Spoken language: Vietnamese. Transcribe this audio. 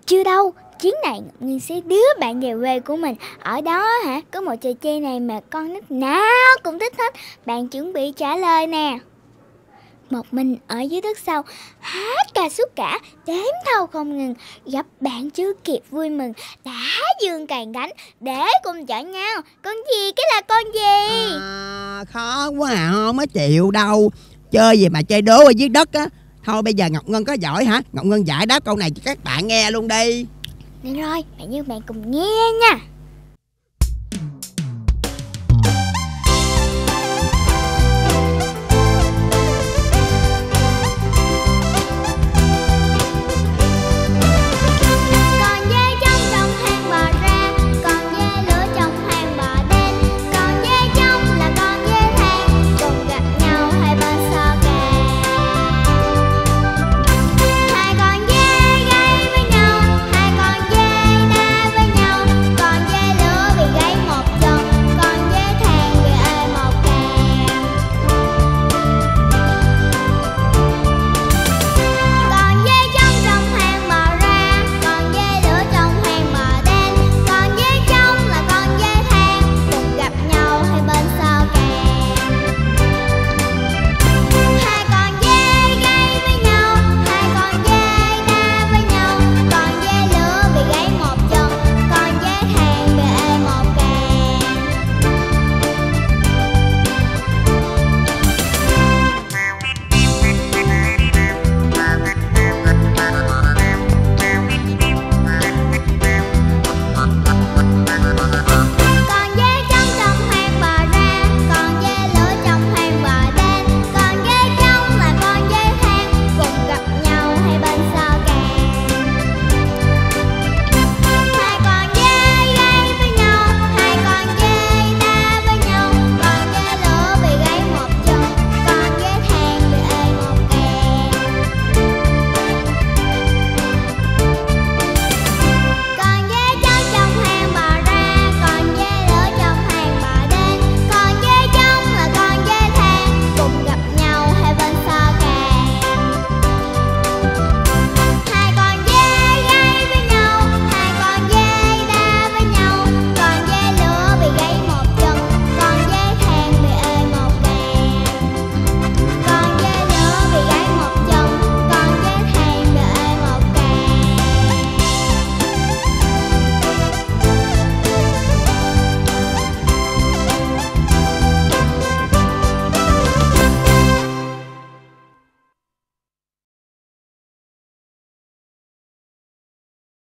Chưa đâu, chuyến này Ngọc Ngân sẽ đưa bạn về quê của mình. Ở đó có một trò chơi này mà con nít nào cũng thích hết. Bạn chuẩn bị trả lời nè. Một mình ở dưới đất sâu, hát ca suốt cả, đếm thâu không ngừng. Gặp bạn chưa kịp vui mừng, đã giương cày gánh để cùng chở nhau. Con gì cái là con gì? Khó quá à, không có chịu đâu. Chơi gì mà chơi đố ở dưới đất á. Thôi bây giờ Ngọc Ngân có giỏi hả? Ngọc Ngân giải đáp câu này cho các bạn nghe luôn đi. Được rồi, bạn với bạn cùng nghe nha.